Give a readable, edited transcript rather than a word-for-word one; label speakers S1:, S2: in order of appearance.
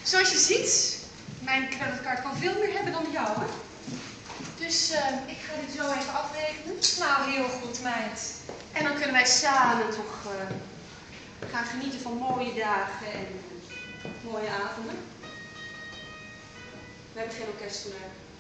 S1: Zoals je ziet, mijn creditcard kan veel meer hebben dan jou, hè? Dus ik ga dit zo even afrekenen. Nou, heel goed, meid. En dan kunnen wij samen toch gaan genieten van mooie dagen en mooie avonden. We hebben geen orkest vandaag.